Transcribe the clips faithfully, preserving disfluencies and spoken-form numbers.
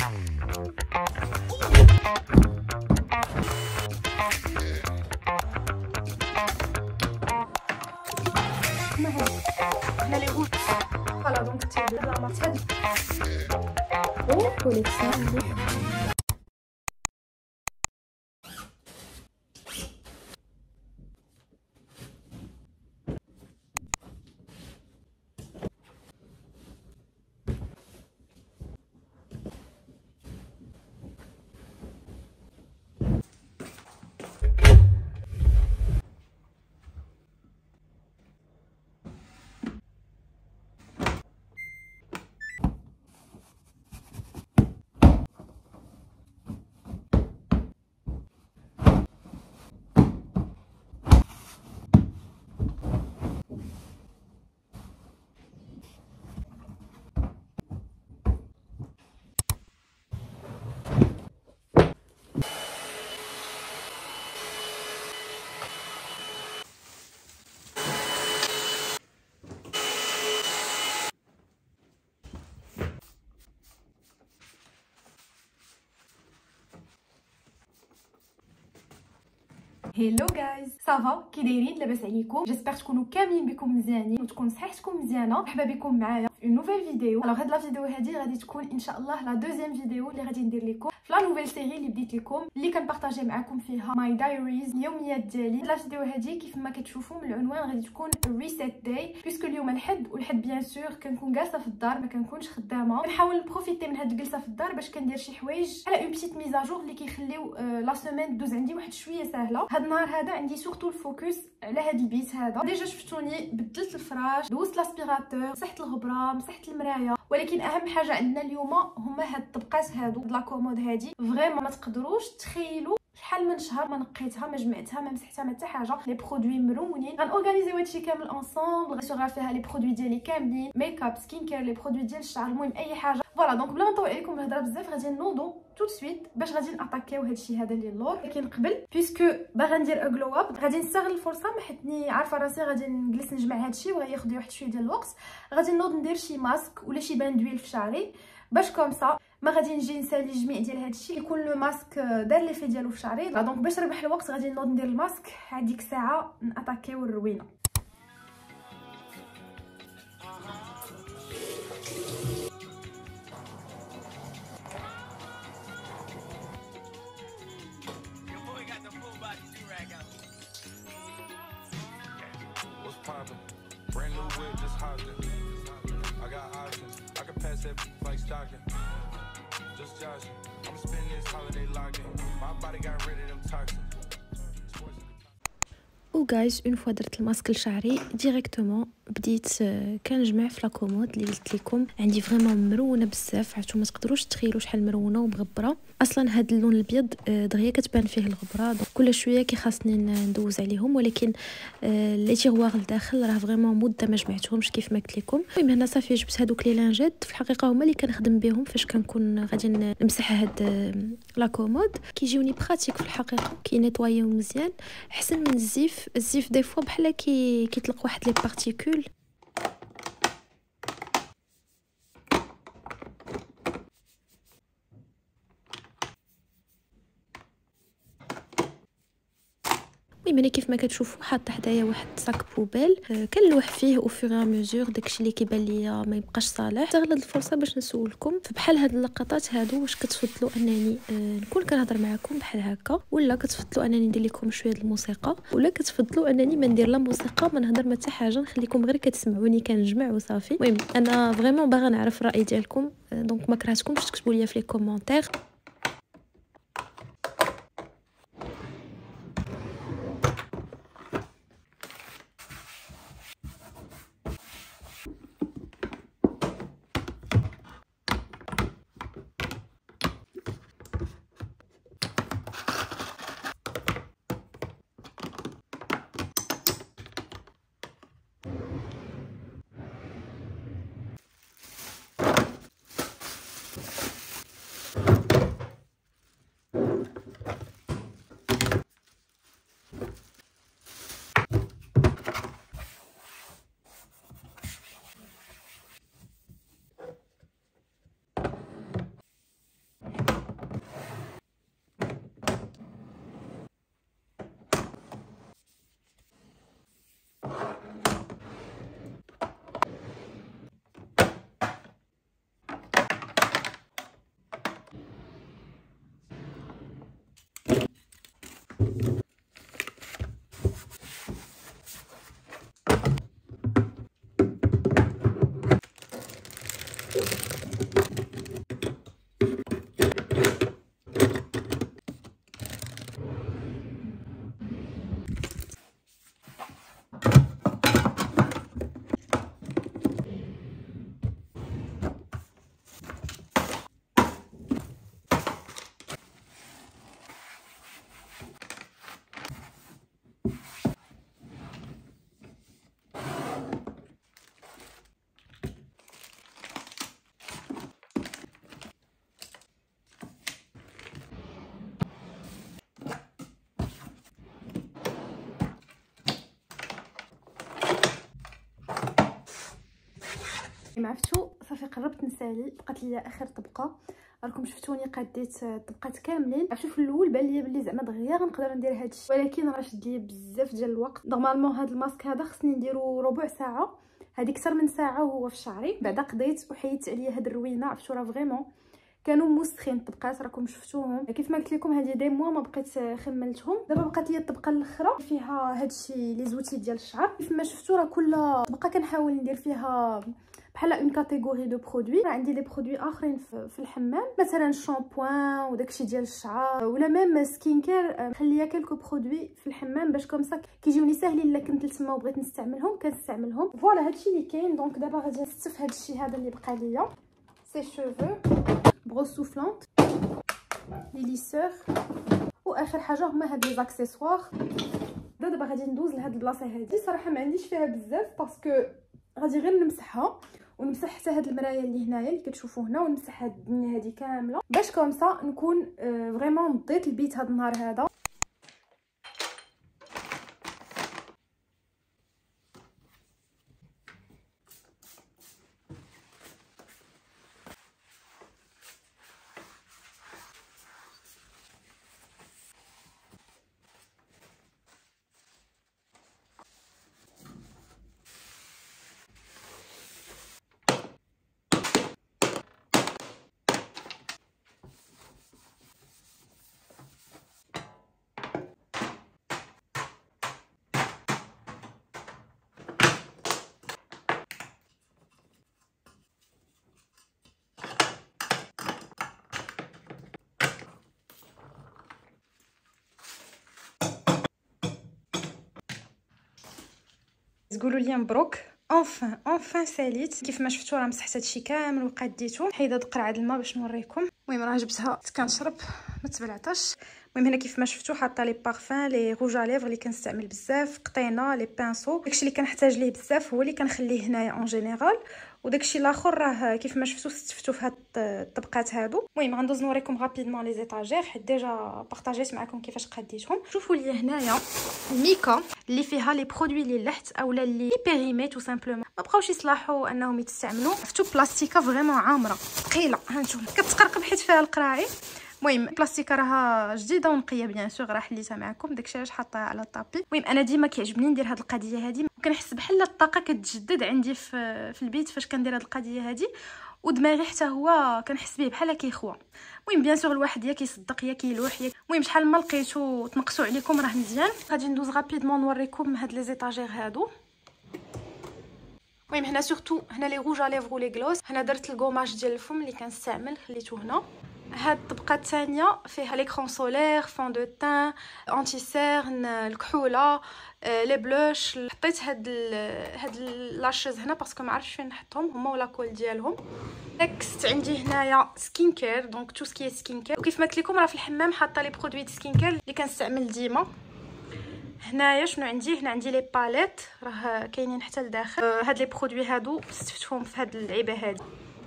هنا لي غوت فوالا دونك تيبدا لا مارك هادي او كوليكسيون. هيلو جايز صافا كي دايرين لاباس عليكم؟ جيسبر تكونوا كاملين بكم مزيانين وتكون صحتكم مزيانه. مرحبا بكم معايا في نوفيل فيديو. الوغ هاد لا فيديو هادي غادي تكون ان شاء الله لا دوزيام فيديو اللي غادي ندير لكم في لا نوفيل سيري اللي بديت لكم اللي كنبارطاجي معكم فيها ماي دايريز اليوميات ديالي. لا فيديو هادي كيف ما كتشوفوا من العنوان غادي تكون ريسيت داي بيسكو اليوم الحد والحد بيان سور كنكون جالسه في الدار ما كنكونش خدامه. كنحاول نبروفيتي من هاد الجلسه في الدار باش كندير شي حوايج على اون بيتيت ميزاجور اللي كيخليو لا سيمين دوز عندي واحد شويه سهله. هاد النهار هذا عندي سورتو الفوكس على هاد البيت هذا. ديجا شفتوني بدلت الفراش دوزت لاسبيراتور مسحت الغبره مسحت المرايه، ولكن اهم حاجه عندنا اليوم هما هاد الطبقات هادو د لا كومود هادي. فريمون ما تقدروش تخيلوا شحال من شهر ما نقيتها ما جمعتها ما مسحتها ما حتى حاجه. لي برودوي مرونين غنورغانيزيو هادشي كامل اونصومبل. غنشوف فيها لي برودوي ديالي كاملين ميك اب سكين كير لي برودوي ديال الشعر المهم اي حاجه. فوالا دونك بلا ما نطول عليكم الهضره بزاف غادي نوضو tout de suite باش غادي ناتاكيو هادشي هذا اللي اللور. لكن قبل بيسكو باغا ندير اغلو اب غادي نستغل الفرصه ما حيتني عارفه راسي غادي نجلس نجمع هادشي وغياخذ واحد شويه ديال الوقت. غادي نوض ندير شي ماسك ولا شي بان دويل في شعري باش كومسا ما غادي نجي نسالي جميع ديال هادشي يكون لو ماسك دار لي في ديالو في شعري. دونك باش نربح الوقت غادي نوض ندير الماسك هاديك الساعه ناتاكيو الروينه. Brand new whip, just hopped in. I got options. I can pass that like stocking. Just joshing. I'm spending this holiday locking. My body got rid of them toxins. و جايز اون فوا درت الماسك لشعري ديريكتومون بديت كنجمع في لاكومود اللي قلت لكم عندي فريمون مرونه بزاف. عرفتوا ما تقدروش تخيلوا شحال مرونه ومغبره. اصلا هذا اللون الابيض دغيا كتبان فيه الغبره دونك كل شويه كيخاصني ندوز عليهم، ولكن لي تيغوار لداخل راه فريمون مده ما جمعتهمش كيف ما قلت لكم. المهم هنا صافي جبت هذوك لي لانجات في الحقيقه هما اللي كنخدم بهم فاش كنكون غادي نمسح هاد لاكومود. كيجيوني براتيك في الحقيقه كينيطوايو مزيان احسن من الزيف. الزيف دي فوا بحال كي كيطلق واحد لي بارتيكول. المهم انا كيف ما كتشوفوا حاطه حدايا واحد ساك بوبيل أه كنلوح فيه او فور ميزور داكشي اللي كيبان ليا ما يبقاش صالح. استغل الفرصه باش نسولكم فبحال هاد اللقطات هادو واش كتفضلوا انني أه نكون كنهضر معكم بحال هكا، ولا كتفضلوا انني ندير لكم شويه د الموسيقى، ولا كتفضلوا انني ما ندير لا موسيقى ما نهضر ما حتى حاجه نخليكم غير كتسمعوني كنجمع وصافي. المهم انا فريمون باغا نعرف الراي ديالكم أه دونك ما كرهتكمش تكتبوا لي في لي كومونتير. عرفتوا صافي قربت نسالي، بقات لي اخر طبقه. راكم شفتوني قديت الطبقات كاملين. عرفتوا في الاول بان لي بلي زعما دغيا غنقدر ندير هادشي، ولكن راه شد لي بزاف ديال الوقت. نورمالمون هاد الماسك هذا خصني نديرو ربع ساعه، هذه اكثر من ساعه وهو في شعري. بعدا قضيت وحيدت عليا هاد الروينه. عرفتوا راه فريمون كانوا موسخين الطبقات، راكم شفتوهم. كيف ما قلت لكم هذه دي موا ما بقيت خملتهم. دابا بقات لي الطبقه الاخرى فيها هادشي لي زوتي ديال الشعر. كيف ما شفتوا راه كل طبقه كنحاول ندير فيها بحال اون كاتيجوري دو برودوي. راه عندي لي برودوي اخرين في الحمام، مثلا شامبوان وداكشي ديال الشعر، ولا ميم سكين كير. مخليه كلكو برودوي في الحمام باش كومسا كيجيوني ساهلين. الا كنت تما وبغيت نستعملهم كنستعملهم. فوالا هادشي اللي كاين. دونك دابا غادي نستف هادشي هذا اللي بقى ليا، سي شوفو، بروس سوفلانت، لي ليسور، واخر حاجه هما هاد لي زاكسيسوار. دابا غادي ندوز لهاد البلاصه هادي. صراحه ما عنديش فيها بزاف باسكو غادي غير نمسحها ونمسح حتى هاد المرايه اللي هنايا اللي كتشوفوا هنا، ونمسح هاد الدنيا هادي كامله باش كومسا نكون فريمون نضيت البيت هاد النهار هذا. تقولوا لي مبروك اونفان اونفان ساليت. كيف ما شفتوا راه مسحت هادشي كامل وقديته. حيد هاد قرعه الماء باش نوريكم. المهم راه جبتها كنشرب ما تبلعتش. المهم هنا كيف ما شفتوا حاطه لي بارفان، لي روج ا ليفر اللي كنستعمل بزاف، قطينه، لي بانسو. داكشي اللي كنحتاج ليه بزاف هو اللي كنخليه هنايا اون جينيرال، وداكشي الاخر راه كيف ما شفتوا استفتو في هاد الطبقات هادو. المهم غندوز نوريكم رابيدمون لي زيتاجير حيت ديجا بارطاجيت معكم كيفاش قديتهم. شوفوا لي هنايا الميكا اللي فيها لي برودوي اللي لحت اولا اللي بيريمي تو سامبلومون ما بقاوش يصلحوا انهم يتستعملوا. شفتوا بلاستيكه فريمون عامره ثقيله، ها نتوما كتقرقب حيت فيها القراعي. المهم بلاستيكه راها جديده ونقيه بيان سور، راه حليتها معكم داكشي علاش حاطاها على الطابي. المهم انا ديما كيعجبني ندير هاد القضيه هادي، وكنحس بحال الطاقه كتجدد عندي في في البيت فاش كندير هاد القضيه هادي، ودماغي حتى هو كنحس به بحال كيخوى. المهم بيان سور الواحد يا كيصدق يا كيلوح يا المهم شحال ما لقيتو تنقصوا عليكم راه مزيان. غادي ندوز رابيدمون نوريكم هاد لي زيتاجير هادو. المهم هنا سورتو هنا لي روج ا ليفر ولي غلوس. هنا درت الكوماج ديال الفم اللي كنستعمل خليته هنا. هاد الطبقه الثانيه فيها ليكرون سولير، فون دو تان، انتي سيرن، الكحوله، لي بلوش. حطيت هاد هاد لاشز هنا باسكو ما عرفتش فين نحطهم هما ولا كول ديالهم. نكست عندي هنايا سكين كير، دونك تو سكي سكين كير. وكيف ما قلت لكم راه في الحمام حاطه لي برودوي د سكين كير اللي كنستعمل ديما. هنايا شنو عندي؟ هنا عندي لي باليت راه كاينين حتى لداخل. أه هاد لي برودوي هادو استفتهم في هاد اللعيبه هادي.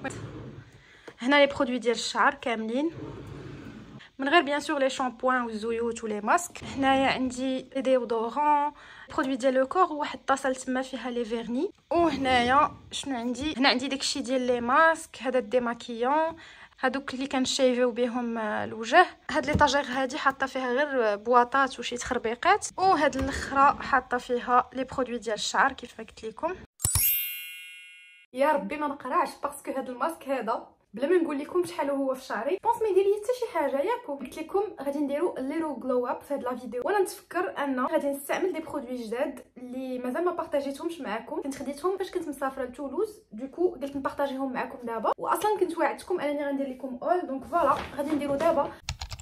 هنا لي برودوي ديال الشعر كاملين من غير بيان سور لي شامبوان والزيوت ولي ماسك. هنايا عندي لي ديودورون، برودوي ديال لو كور، وواحد الطاسه تما فيها لي فيرني. وهنايا شنو عندي؟ هنا عندي داكشي ديال لي ماسك، هذا الديماكيون، هادوك اللي كنشيفيو بهم الوجه. هاد ليطاجير هادي حاطه فيها غير بواطات وشي تخربيقات، وهاد الاخرى حاطه فيها لي برودوي ديال الشعر كيف ما قلت لكم. يا ربي ما نقراش باسكو هاد الماسك هذا بلا ما نقول لكم شحال هو في شعري بونس ما يدير لي حتى شي حاجه ياكو. قلت لكم غادي نديرو ليرو غلو اب في هاد لا فيديو، وانا نتفكر ان غادي نستعمل دي برودوي جداد اللي مازال ما بارطاجيتهمش معكم. كنت خديتهم فاش كنت مسافره لتولوز، دوكو قلت نبارطاجيهم معكم دابا. واصلا كنت وعدتكم انني غندير لكم اول، دونك فوالا غادي نديرو دابا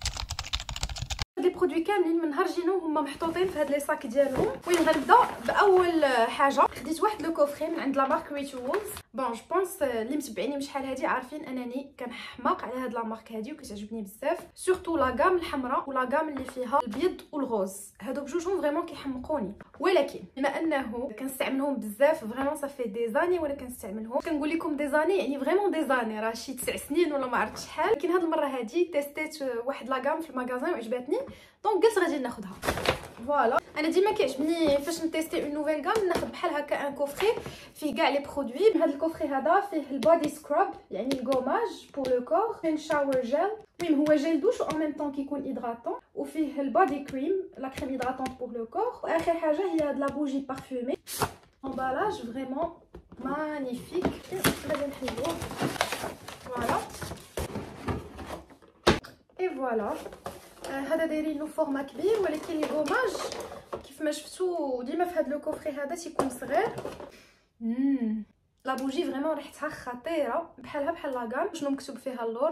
لي برودوي كاملين من نهار جينا هما محطوطين في هاد لي صاك ديالهم. المهم غنبدا باول حاجه. خديت واحد لو كوفري من عند لا مارك ريتوولز. بون جو بونس اللي متبعيني من شحال هادي عارفين انني كنحماق على هاد لا مارك هادي وكتعجبني بزاف، سورتو لا غام الحمراء ولا غام اللي فيها البيض والغوز. هادو بجوجهم فريمون كيحمقوني، ولكن بما انه كنستعملهم بزاف فريمون صافي دي زاني وانا كنستعملهم. كنقول لكم دي زاني يعني فريمون دي زاني، راه شي تسع سنين ولا ما عرفت شحال. لكن هاد المره هادي تيستيت واحد لا غام في المغازان وعجبتني، دونك قلت غادي ناخذها. فوالا انا ديما كيعجبني فاش نتيستي اون نوفيل غام ناخذ بحال هكا ان كوفري فيه كاع لي برودوي. هذا الكوفري هذا فيه البودي سكراب يعني الغوماج بور لو كور، فيه شاور جيل، المهم هو جيل دوش و ان ميم طون كيكون هيدراتون، وفيه البودي كريم لا كريم هيدراتونت بور لو كور، واخر حاجه هي هاد لا بوجي بارفومي. امبالاج فريمون مانيفيك. غادي نحلوه فوالا اي فوالا. هذا دايرين له فورما كبير ولكن الغوماج كيف ما شفتوا ديما في هذا لو كوفري هذا تيكون صغير. امم لا بوجي فريمون ريحتها خطيره بحالها بحال لاكان. شنو مكتوب فيها اللور؟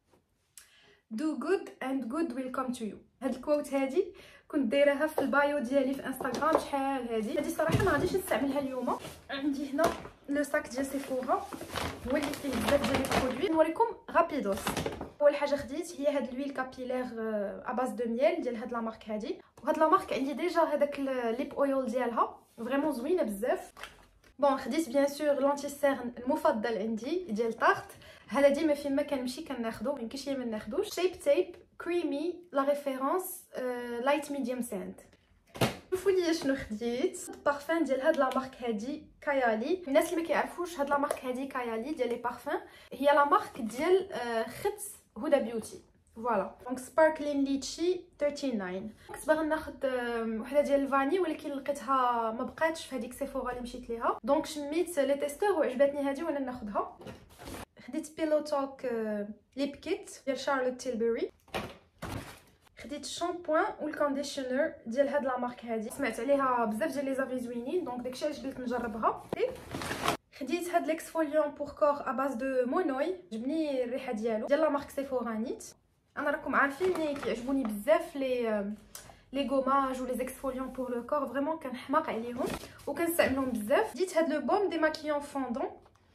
do good and good will come to you. هاد الكوت هادي كنت دايراها في البايو ديالي في انستغرام شحال هادي. هادي صراحه ما غاديش نستعملها اليوم. عندي هنا لو ساك ديال سيفورا هو اللي فيه بزاف ديال لي برودوي نوريكم رابيدوس. اول حاجه خديت هي هاد لويل كابيلير ا باز دو ميل ديال هاد لا مارك هادي، وهاد لا مارك عندي ديجا هذاك الليب اويل ديالها فريمون زوينه بزاف. بون خديت بيان سور لونتي سيرن المفضل عندي ديال طارت، هذا ديما فين ما كنمشي كناخذو ميمكنش ليا ما ناخذوش. شيب تيب كريمي لا ريفيرونس لايت ميديوم ساند. شوفوا لي شنو خديت. بارفان ديال هاد لا مارك هادي كايالي. الناس اللي ما كيعرفوش هاد لا مارك هادي كايالي ديال لي بارفان هي لا مارك ديال خت هدى بيوتي فوالا. دونك سباركلين ليتشي تسعة وثلاثين. كنت باغا ناخذ وحده ديال الفاني ولكن لقيتها ما بقاتش في هذيك سيفورا اللي مشيت ليها، دونك شميت لي تيستور وعجبتني هذه وانا ناخذها. خديت بيلو توك ليب كيت ديال شارلوت تيلبري. خديت الشامبوان والكونديشنر ديال هاد لا مارك هادي، سمعت عليها بزاف ديال لي زافي زوينين دونك داكشي علاش قلت نجربها. خديت هاد ليكسفوليون بور كور ا باز دو مونوي، عجبني الريحه ديالو ديال لا مارك سيفورا نيت. انا راكم عارفين ملي كيعجبوني بزاف لي لي غوماج ولي زيكسفوليون بور لو كور فريمون كنحماق عليهم وكنستعملهم بزاف. ديت هاد لو بوم ديماكيون فوندون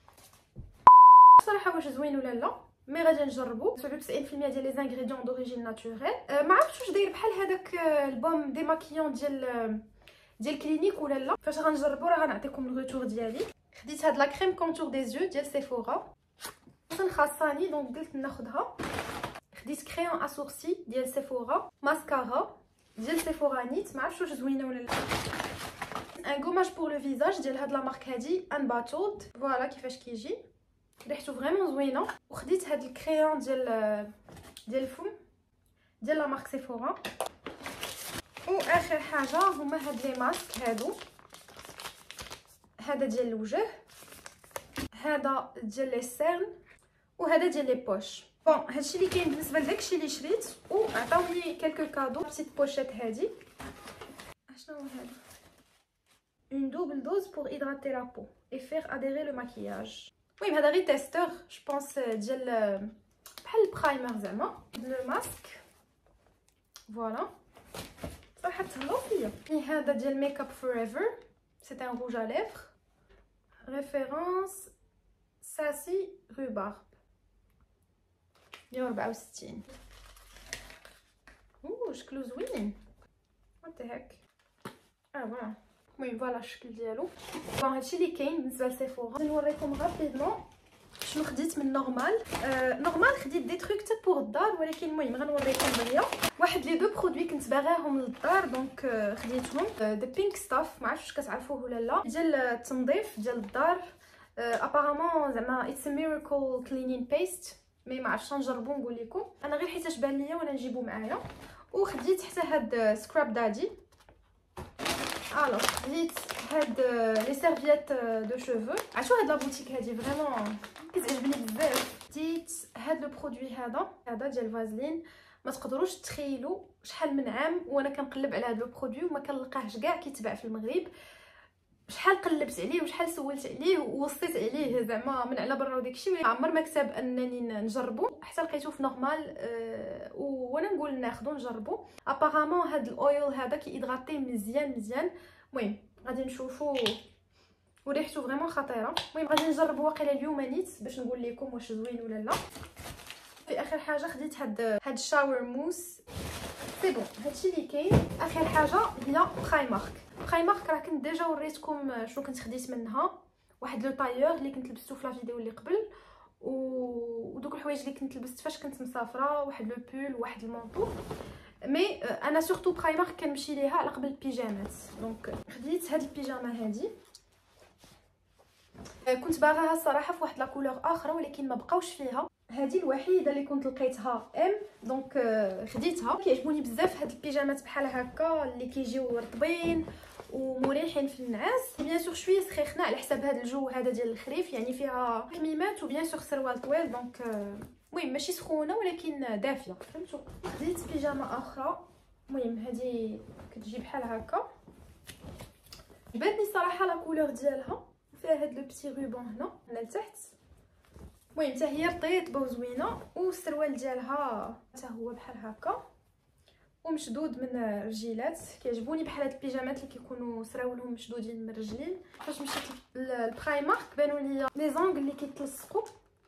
صراحه واش زوين ولا لا مي غادي نجربو. سبعة وتسعين بالمية ديال لي زانغريديون دوريجين ناتوريل. أه ما عرفتش واش داير بحال هذاك البوم ديماكيون ديال ديال كلينيك ولا لا، فاش غنجربو راه غنعطيكم الروتور ديالي. خديت هاد لا كريم كونتور دي زيو ديال سيفورا كان خاصاني دونك قلت ناخذها. خديت كريون اسورسي ديال سيفورا، ماسكارا ديال سيفورا نيت ما عرفتش واش زوينه ولا لا. ان غوماج بور لو فيزاج ديال هاد لا مارك هادي ان باتولد فوالا كيفاش كيجي ريحته فريمون زوينه. وخديت هاد الكريون ديال ديال الفم ديال لا مارك سيفورا. واخر حاجه هما هاد لي ماسك هادو، هذا ديال الوجه، هذا ديال لي سيرن، وهذا ديال لي بوش. بون هادشي اللي كاين بالنسبه لداكشي اللي شريت. وعطاوني كالكو كادو بسيط بوشيت هادي. اشنو هو هذا؟ اون دوبل دوز بور هيدراتي لا بو اي فير اديري لو ماكياج. المهم هذا غير تيستور جو بونس ديال بحال البرايمر زعما. لو ماسك فوالا صراحه تهلاو فيا. هذا ديال ميك اب فور ايفر سي ان روج ا ليفر ريفيرونس ساسي روبارب مية وأربعة وستين. اوه شكلو زوين وانت هاك اه فوالا. المهم فوالا الشكل ديالو. بون هادشي اللي كاين بالنسبه لسيفورا. غادي نوريكم غابيدمون شنو خديت من نورمال. آه نورمال خديت دي تروك حتى بور الدار ولكن المهم غنوريكم هي واحد لي دو برودوي كنت باغاهم للدار دونك آه خديتهم. آه دي بينك ستاف ما عرفتش كتعرفوه ولا لا ديال التنظيف ديال الدار. ابارامون زعما اتس ميراكل كلينين بيست مي ما عرفتش نجربو نقول لكم انا غير حيت بان ليا وانا نجيبو معايا. وخديت حتى هاد سكراب دادي. الوغ خديت هاد لي سيرفييت دو شوفو. عرفتوا هاد لا بوتيك هادي فريمون كتعجبني بزاف. خديت هاد لو برودوي هذا هذا ديال فازلين. ما تقدروش تخيلوا شحال من عام وانا كنقلب على هاد لو برودوي وما كنلقاهش كاع كيتباع في المغرب. شحال قلبت عليه وشحال سولت عليه ووصيت عليه زعما من على برا وداكشي ولكن عمر ما كتب انني نجربو حتى لقيتو في نورمال. أه وانا نقول ناخذو نجربو. ابارامون هاد الاويل هذا كيهيدراتي مزيان مزيان. المهم غادي نشوفو وريحته فريمون خطيره. المهم غادي نجربو واقيلا اليوم نيت باش نقول لكم واش زوين ولا لا. في اخر حاجه خديت هاد هاد الشاور موس سي بون. هادشي اللي كاين. اخر حاجه هي برايمارك. برايمارك راه كنت ديجا وريتكم شنو كنت خديت منها. واحد لو طايور اللي كنت لبستو في لا فيديو اللي قبل ودوك الحوايج اللي كنت لبست فاش كنت مسافره. واحد لو بول واحد المونطو. مي انا سورتو برايمارك كنمشي ليها على قبل البيجامات. دونك خديت هاد البيجامه هادي، كنت باغاها الصراحه في واحد لا كولور اخرى ولكن ما بقاوش فيها، هذه الوحيده اللي كنت لقيتها ام، دونك خديتها. كيعجبوني بزاف هاد البيجامات بحال هكا اللي كيجيو رطبين ومريحين في النعاس. بيان سور شويه سخيخنا على حساب هذا الجو هذا ديال الخريف، يعني فيها كميمات وبيان سور سروال طويل، دونك المهم ماشي سخونه ولكن دافيه، فهمتوا. خديت بيجامه اخرى، المهم هذه كتجي بحال هكا، عجبتني الصراحه لا كولور ديالها، فيها هاد لو بتي روبون هنا من التحت. المهم حتى هي رطيطبه وزوينه، والسروال ديالها حتى هو بحال هكا ومشدود من الرجيلات. كيعجبوني بحال هاد البيجامات اللي كيكونوا سراولهم مشدودين من الرجلين. فاش مشيت للبرايمارك بانوا لي لي زونغل اللي كيتلصقوا،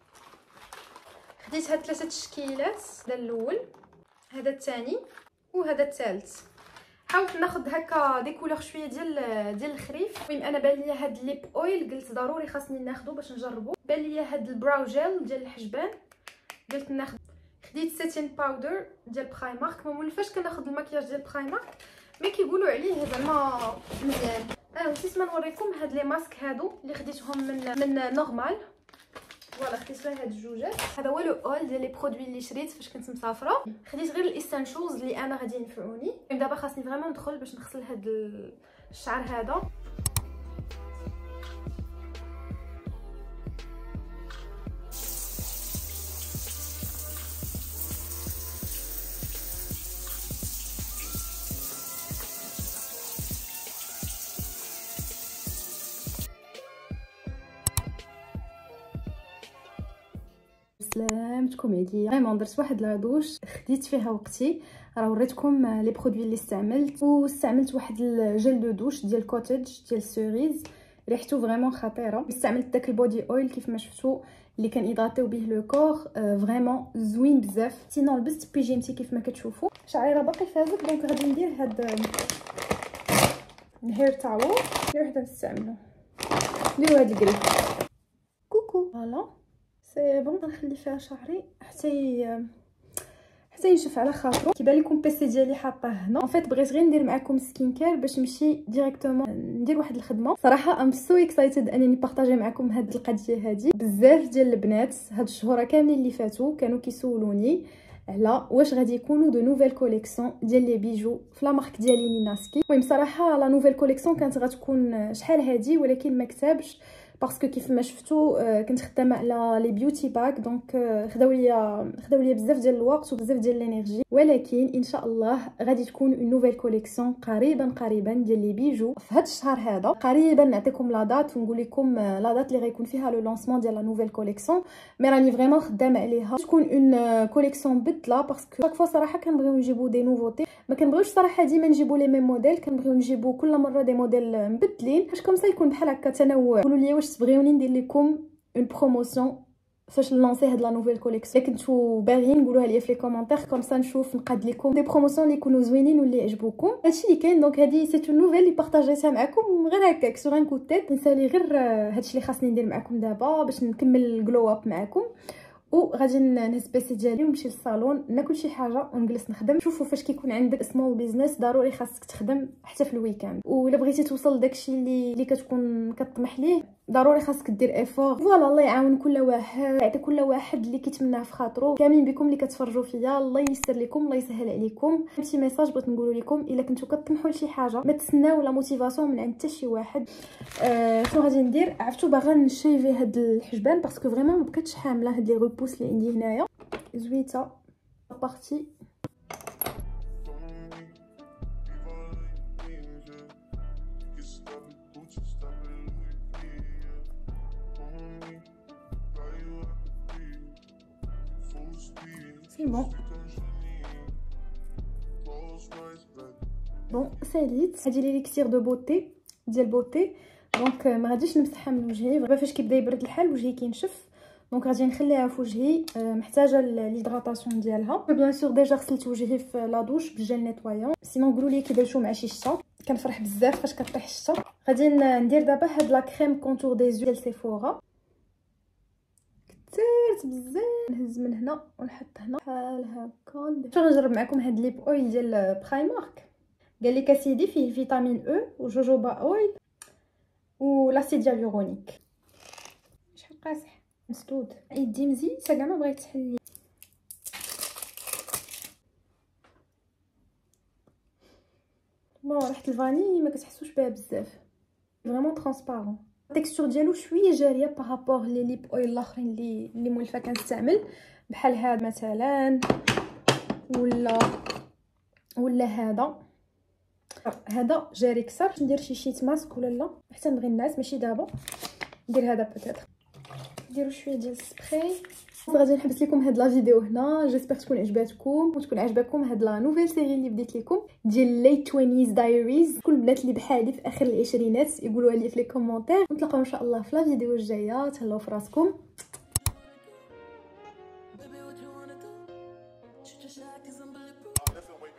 خديت هاد ثلاثه تشكيلات، هذا الاول، هذا الثاني، وهذا الثالث. حاولت ناخذ هكا دي كولور شويه ديال ديال الخريف. المهم انا بان ليا هاد الليب اويل، قلت ضروري خاصني ناخذه باش نجربه. بان ليا هاد البراو جيل ديال الحجبان، قلت ناخذ. خديت ساتين باودر ديال برايمارك، ما مولفاش كناخذ المكياج ديال برايمارك مي كيقولوا عليه زعما مزيان. انا نسيت ما نوريكم هاد لي ماسك هادو اللي خديتهم من من نورمال. فوالا خديت غير هاد الجوجات. هذا هو لو اول ديال لي برودوي اللي شريت فاش كنت مسافره. خديت غير الاسانشوز اللي انا غادي ينفعوني. دابا خاصني فريمون ندخل باش نغسل هاد الشعر هذا. سلامتكم عليا، فريمون درت واحد لا دوش خديت فيها وقتي. راه وريتكم لي برودوي اللي استعملت، واستعملت واحد الجل دو دوش ديال كوتج ديال سوريز، ريحته فريمون خطيره. استعملت داك البودي اويل كيف ما شفتوا اللي كان ايداتيو به لو كور، فريمون زوين بزاف. سينو لبست بيجيمتي كيف ما كتشوفوا، شعري راه باقي فازك، دونك غادي ندير هاد الهير تاول اللي وحده نستعملو، نديرو هاد الكريب. كوكو فوالا سي بون. غنخلي فيها شعري حتى ي... حتى ينشف على خاطرو. كيبان لكم البيسي ديالي حاطاه هنا. ان فيت بغيت غير ندير معكم سكين كير باش نمشي ديريكتومون ندير واحد الخدمه. صراحه ام سو اكسايتد انني بارطاجي معكم هاد القضيه هادي. بزاف ديال البنات هاد الشهور كاملين اللي فاتوا كانوا كيسولوني على واش غادي يكونوا دو نوفيل كوليكسيون ديال لي بيجو في لا مارك ديالي نيناسكي. المهم صراحه لا نوفيل كوليكسيون كانت غتكون شحال هادي ولكن ما كتبش باسكو كيف ما شفتوا كنت خدامه على لي بيوتي باك، دونك خداو ليا خداو ليا بزاف ديال الوقت وبزاف ديال الانرجي. ولكن ان شاء الله غادي تكون اون نوفيل كوليكسيون قريبا قريبا ديال لي بيجو في هذا الشهر هذا. قريبا نعطيكم لا دات ونقول لكم لا دات اللي غيكون فيها لو لونسمون ديال لا نوفيل كوليكسيون. مي راني فريمون خدامه عليها تكون اون كوليكسيون بدله، باسكو شاك فوا صراحه كنبغيو نجيبو دي نوفوتي، ما كنبغيوش صراحه ديما نجيبو لي ميم موديل، كنبغيو نجيبو كل مره دي موديل مبدلين باش كومسا يكون بحال هكا تنوع. قولوا لي واش تبغيوني ندير لكم اون بروموسيون فاش نلونسي هاد لا نوفيل كوليكسيون. كنتو باغيين قولوها لي في لي كومونتير كومسا نشوف نقاد لكم دي بروموسيون اللي يكونوا زوينين واللي يعجبوكم. هادشي اللي كاين. دونك هادي سي اون نوفيل اللي بارطاجيتها معكم غير هكاك سور ان كو تيت. نسالي غير هادشي اللي خاصني ندير معكم دابا باش نكمل الجلو اب معكم، وغادي نهز البيسي ديالي ونمشي للصالون ناكل شي حاجه ونجلس نخدم. شوفوا فاش كيكون عندك سمول بيزنس ضروري خاصك تخدم حتى في الويكاند، ولا بغيتي توصل لداكشي اللي اللي كتكون كطمح ليه ضروري خاصك دير ايفور. فوالا الله يعاون كل واحد، يعطي كل واحد اللي كيتمناه في خاطرو. كاملين بكم اللي كتفرجوا فيا الله ييسر لكم الله يسهل عليكم. شي ميساج بغيت نقولوا لكم، الا كنتو كطمحوا لشي حاجه ما تسناو لا موتيفاسيون من عند حتى شي واحد. آه شنو غادي ندير؟ عرفتوا باغا نشيفي هاد الحجبان باسكو فريمون ما بقيتش حامله هاد لي روبوس اللي عندي هنايا زويته بارتي. سي بون بون ساليت. هادي لي ليكسير دو بوتي ديال بوتي، دونك ما غاديش نمسحها من وجهي. دابا فاش كيبدا يبرد الحال وجهي كينشف، دونك غادي نخليها في وجهي. محتاجه ليدغاطاسيون ديالها. بيان سور ديجا غسلت وجهي في لا دوش بالجل نيطوايون. سينون قولوا لي كيبانشو مع شي شتا، كنفرح بزاف فاش كطيح الشتا. غادي ندير دابا هاد لا كريم كونتور دي زو ديال سيفورا كثرت بزاف. نهز من هنا ونحط هنا بحال هكا. شنو نجرب معكم هاد ليب اويل ديال برايمارك. قال لك اسيدي فيه فيتامين او وجوجوبا اويل ولاسيد هيالورونيك. شحال قاصح مسدود يدي مزيته كاع ما بغيت تحلي. بون ريحه الفاني ما كتحسوش بها بزاف، فريمون ترانسبارون. التكستور ديالو شويه جاريه بارابور لي ليب اويل الاخرين اللي اللي مولفه كنستعمل، بحال هذا مثلا ولا ولا هذا. هذا جاري كثر. ندير شي شيت ماسك ولا لا حتى نبغي الناس ماشي دابا. ندير هذا بوتيتر. نديرو شويه ديال السبراي. غادي نحبس لكم هاد لا فيديو هنا. جيسبر تكون عجباتكم وتكون عجبكم هاد لا نوفيل سيري اللي بديت لكم ديال ليت توينيز دايريز. كل البنات اللي بحالي في اخر العشرينات يقولوا لي في لي كومونتير. نتلاقاو ان شاء الله في لا فيديو الجايه. تهلاو في راسكم. Different way